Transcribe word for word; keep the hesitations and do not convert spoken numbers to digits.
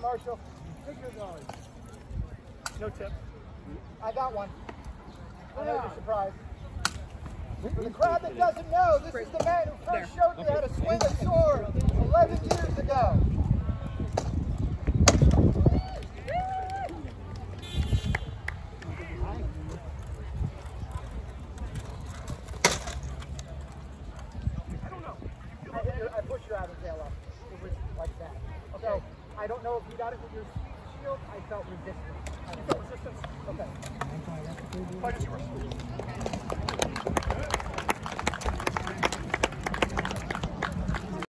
Marshall. Figure guard. No tip. I got one. I know you're surprised. For the crowd that doesn't know, this is the man who first showed me how to swing a sword eleven years ago. I pushed your outer tail up. It was like that. Okay. So, I don't know if you got it with your shield. I felt resistance. I felt resistance? Okay. Fight is yours.